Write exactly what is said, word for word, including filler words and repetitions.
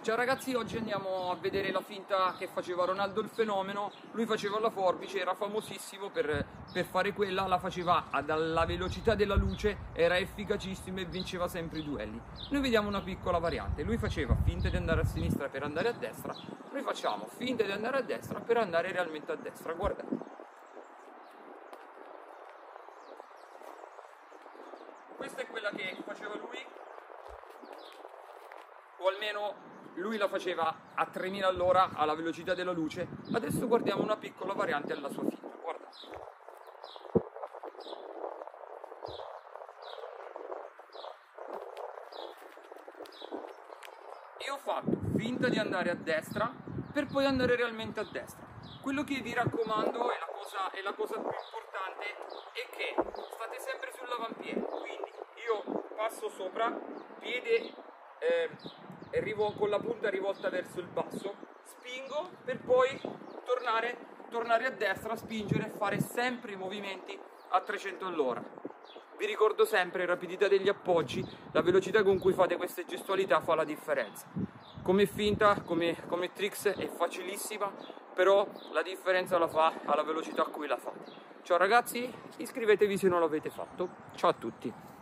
Ciao ragazzi, oggi andiamo a vedere la finta che faceva Ronaldo il fenomeno. Lui faceva la forbice, era famosissimo per, per fare quella, la faceva alla velocità della luce, era efficacissimo e vinceva sempre i duelli. Noi vediamo una piccola variante, lui faceva finta di andare a sinistra per andare a destra, noi facciamo finta di andare a destra per andare realmente a destra, guardate. Questa è quella che faceva lui, o almeno lui la faceva a tremila all'ora alla velocità della luce. Adesso guardiamo una piccola variante alla sua finta, guarda. Io ho fatto finta di andare a destra per poi andare realmente a destra. Quello che vi raccomando è la cosa, è la cosa più importante, è che state sempre sull'avampiede, quindi io passo sopra, piede eh, arrivo con la punta rivolta verso il basso, spingo per poi tornare, tornare a destra, spingere e fare sempre i movimenti a trecento all'ora. Vi ricordo sempre, rapidità degli appoggi, la velocità con cui fate queste gestualità fa la differenza. Come finta, come, come tricks è facilissima, però la differenza la fa alla velocità a cui la fate. Ciao ragazzi, iscrivetevi se non l'avete fatto. Ciao a tutti.